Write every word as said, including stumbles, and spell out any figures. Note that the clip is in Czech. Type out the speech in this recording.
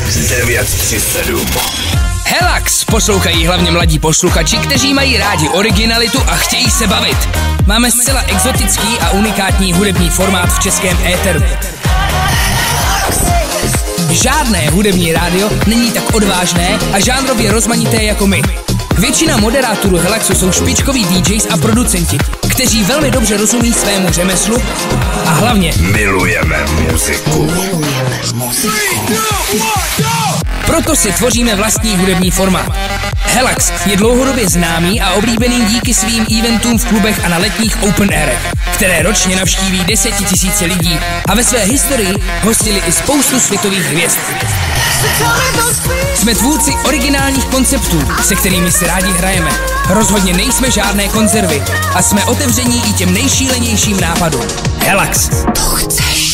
devět tři sedm. Helax poslouchají hlavně mladí posluchači, kteří mají rádi originalitu a chtějí se bavit. Máme zcela exotický a unikátní hudební formát v českém éteru. Žádné hudební rádio není tak odvážné a žánrově rozmanité jako my. Většina moderátorů Helaxu jsou špičkoví D Js a producenti, kteří velmi dobře rozumí svému řemeslu a hlavně milujeme muziku. Milujeme muziku. Proto si tvoříme vlastní hudební formát. Helax je dlouhodobě známý a oblíbený díky svým eventům v klubech a na letních open airech, které ročně navštíví desetitisíce lidí a ve své historii hostili i spoustu světových hvězd. Jsme tvůrci originálních konceptů, se kterými si rádi hrajeme. Rozhodně nejsme žádné konzervy a jsme otevření i těm nejšílenějším nápadům. Helax. To chceš.